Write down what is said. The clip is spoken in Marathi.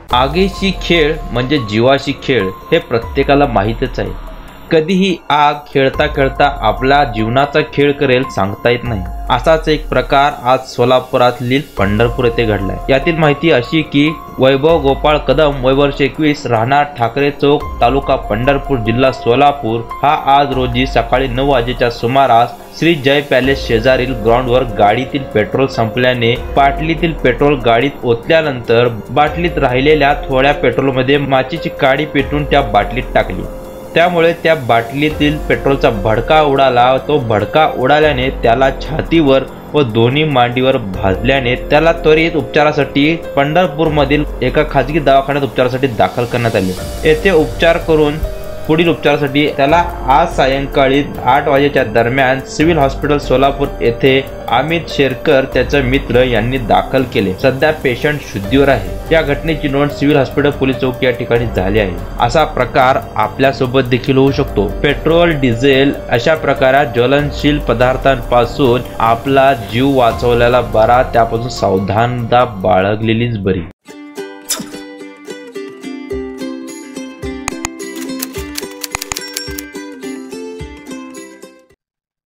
आगीशी खेळ म्हणजे जीवाशी खेळ हे प्रत्येकाला माहीतच आहे। कधीही आग खेळता खेळता आपल्या जीवनाचा खेळ करेल सांगता येत नाही। असाच एक प्रकार आज सोलापुरातील पंढरपूर येथे घडलाय। यातील माहिती अशी की वैभव गोपाळ कदम वय वर्ष 21 राहणार ठाकरे चौक तालुका पंढरपूर जिल्हा सोलापूर हा आज रोजी सकाळी 9 वाजेच्या सुमारास श्री जय पॅलेस शेजारील ग्राउंडवर गाडीतील पेट्रोल संपल्याने बाटलीतील पेट्रोल गाडीत ओतल्यानंतर बाटलीत राहिलेल्या थोड्या पेट्रोलमध्ये माचीची काडी पेटून त्या बाटलीत टाकली। त्यामुळे त्या बाटलीतील पेट्रोलचा भडका उडाला। तो भडका उडाल्याने त्याला छातीवर व दोन्ही मांडीवर भाजल्याने त्याला त्वरित उपचारासाठी पंढरपूरमधील एका खाजगी दवाखान्यात उपचारासाठी दाखल करण्यात आले। येथे उपचार करून पुढील उपचारासाठी त्याला आज सायंकाळी 8 वाजेच्या दरम्यान सिव्हिल हॉस्पिटल सोलापूर येथे अमित शेरकर त्याचे मित्र यांनी दाखल केले। सध्या पेशंट शुद्धीवर आहे। या घटनेची नोंद सिव्हिल हॉस्पिटल पोलीस चौकी या ठिकाणी झाली आहे। असा प्रकार आपल्या सोबत देखील होऊ शकतो। पेट्रोल डिझेल अशा प्रकारात ज्वलनशील पदार्थांपासून आपला जीव वाचवलेला बरा, त्यापासून सावधानता बाळगलेलीच बरी।